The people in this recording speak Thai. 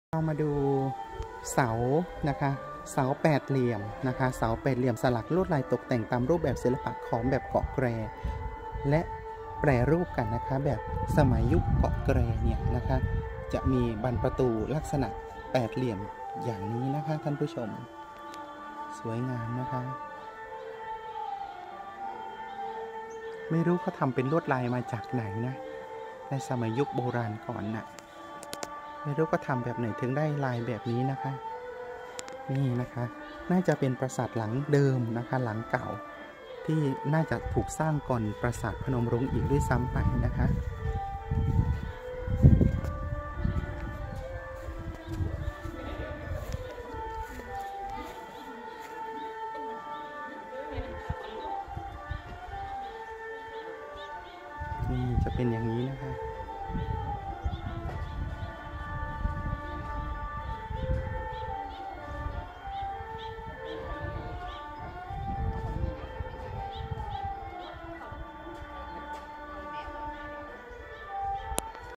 เรามาดูเสานะคะเสาแปดเหลี่ยมนะคะเสาแปดเหลี่ยมสลักลวดลายตกแต่งตามรูปแบบศิลปะขอมแบบเกาะแกรและแปรรูปกันนะคะแบบสมัยยุคเกาะแกรเนี่ยนะคะจะมีบานประตูลักษณะแปดเหลี่ยมอย่างนี้นะคะท่านผู้ชมสวยงามนะคะไม่รู้เขาทำเป็นลวดลายมาจากไหนนะในสมัยยุคโบราณก่อนน่ะไม่รู้ก็ทำแบบไหนถึงได้ลายแบบนี้นะคะนี่นะคะน่าจะเป็นปราสาทหลังเดิมนะคะหลังเก่าที่น่าจะถูกสร้างก่อนปราสาทพนมรุ้งอีกด้วยซ้ำไปนะคะนี่จะเป็นอย่าง